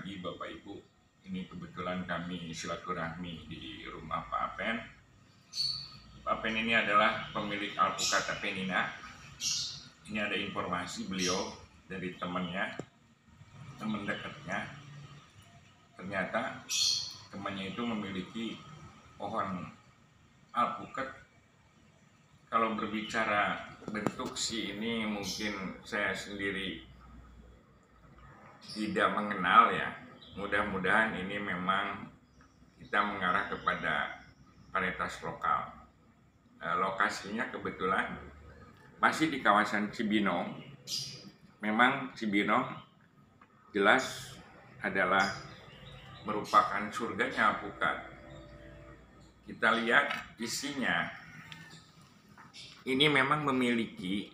pagi Bapak Ibu. Ini kebetulan kami silaturahmi di rumah Pak Apen. Pak Apen ini adalah pemilik alpukat Apenina. Ini ada informasi beliau dari temannya, teman dekatnya. Ternyata temannya itu memiliki pohon alpukat. Kalau berbicara bentuk sih ini mungkin saya sendiri tidak mengenal ya. Mudah-mudahan ini memang kita mengarah kepada varietas lokal. Lokasinya kebetulan masih di kawasan Cibinong. Memang Cibinong jelas adalah merupakan surganya alpukat. Kita lihat isinya. Ini memang memiliki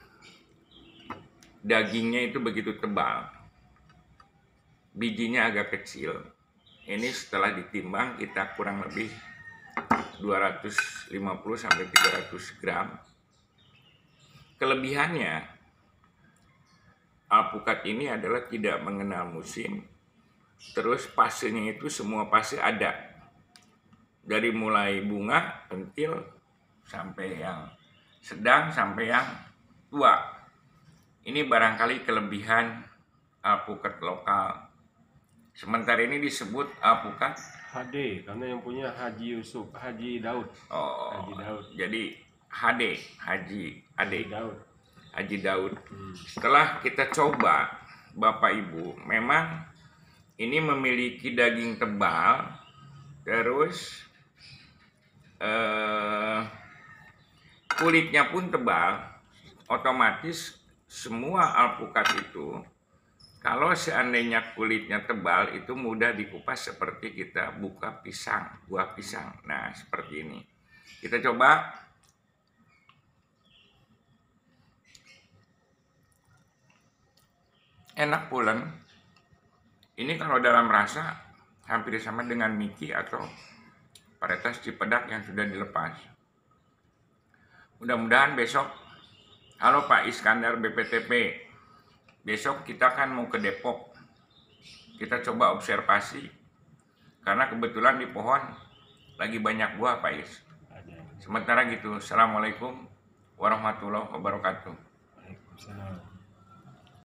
dagingnya itu begitu tebal. Bijinya agak kecil. Ini setelah ditimbang kita kurang lebih 250 sampai 300 gram. Kelebihannya alpukat ini adalah tidak mengenal musim. Terus fasenya itu semua fase ada. Dari mulai bunga, pentil sampai yang sedang sampai yang tua. Ini barangkali kelebihan alpukat lokal. Sementara ini disebut alpukat HD karena yang punya Haji Yusuf, Haji Daud. Haji Daud. Jadi HD, Haji Daud. Haji Daud. Setelah kita coba, Bapak Ibu, memang ini memiliki daging tebal, terus kulitnya pun tebal. Otomatis semua alpukat itu, kalau seandainya kulitnya tebal, itu mudah dikupas seperti kita buka pisang, buah pisang. Nah, seperti ini. Kita coba. Enak pulen. Ini kalau dalam rasa hampir sama dengan Miki atau varietas Cipedak yang sudah dilepas. Mudah-mudahan besok, halo Pak Iskandar BPTP. Besok kita kan mau ke Depok. Kita coba observasi. Karena kebetulan di pohon lagi banyak buah Pak Is. Sementara gitu, Assalamualaikum warahmatullahi wabarakatuh. Waalaikumsalam.